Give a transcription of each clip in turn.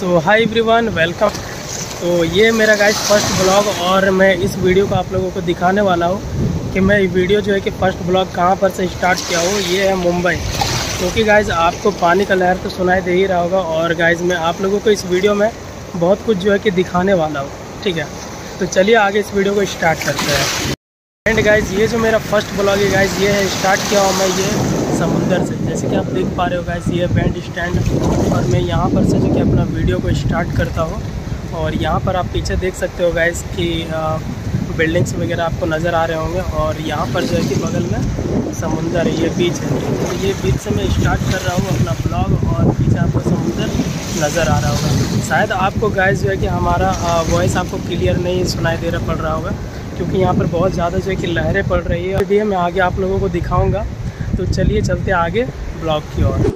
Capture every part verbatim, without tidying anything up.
सो hi everyone, welcome. तो ये मेरा गाइस फर्स्ट ब्लॉग और मैं इस वीडियो को आप लोगों को दिखाने वाला हूँ कि मैं ये वीडियो जो है कि फ़र्स्ट ब्लॉग कहाँ पर से स्टार्ट किया हूँ। ये है मुंबई, क्योंकि तो गाइस आपको पानी का लहर तो सुनाई दे ही रहा होगा। और गाइस मैं आप लोगों को इस वीडियो में बहुत कुछ जो है कि दिखाने वाला हूँ, ठीक है। तो चलिए आगे इस वीडियो को स्टार्ट करते हैं। एंड गाइस ये जो मेरा फर्स्ट ब्लॉग है गाइस, ये है स्टार्ट किया हूँ मैं ये समुंदर से। जैसे कि आप देख पा रहे हो गाइस, ये बैंड स्टैंड और मैं यहाँ पर से जो कि अपना वीडियो को स्टार्ट करता हूँ। और यहाँ पर आप पीछे देख सकते हो गाइस कि बिल्डिंग्स वगैरह आपको नज़र आ रहे होंगे। और यहाँ पर जो है कि बगल में समुंदर है, ये बीच है। तो ये बीच से मैं स्टार्ट कर रहा हूँ अपना ब्लॉग और पीछे आपको समुंदर नज़र आ रहा होगा। शायद आपको गाइस जो है कि हमारा वॉइस आपको क्लियर नहीं सुनाई दे रहा पड़ रहा होगा, क्योंकि यहाँ पर बहुत ज़्यादा जो है कि लहरें पड़ रही है। और मैं आगे आप लोगों को दिखाऊंगा। तो चलिए चलते आगे ब्लॉग की ओर।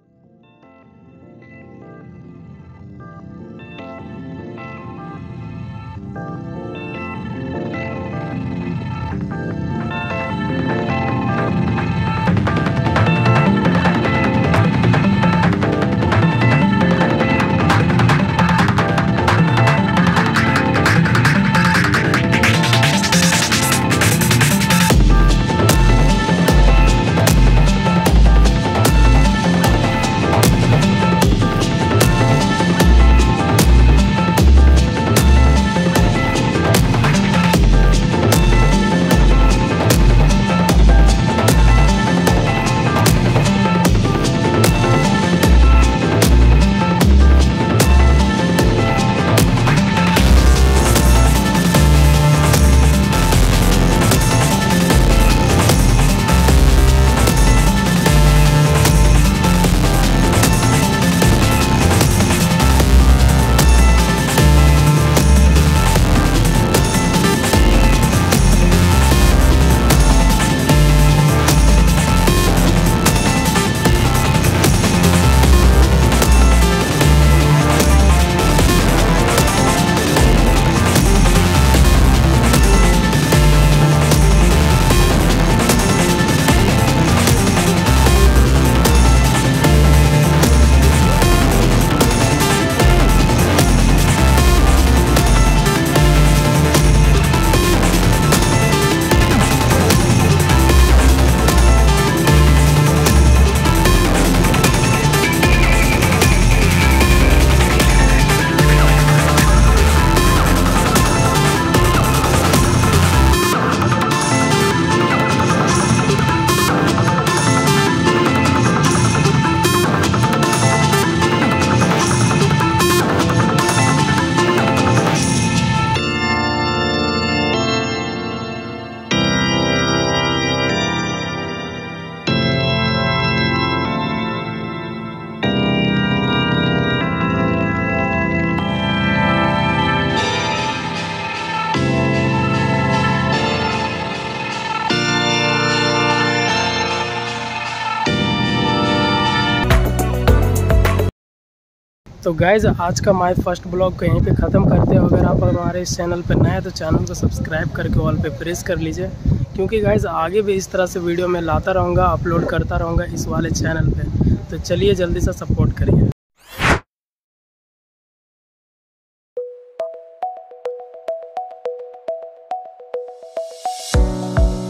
तो गाइज़ आज का माय फर्स्ट ब्लॉग को यहीं पे ख़त्म करते हैं। अगर आप हमारे इस चैनल पर नए हैं तो चैनल को सब्सक्राइब करके ऑल पे प्रेस कर लीजिए, क्योंकि गाइज़ आगे भी इस तरह से वीडियो मैं लाता रहूँगा, अपलोड करता रहूँगा इस वाले चैनल पे। तो चलिए जल्दी से सपोर्ट करिए।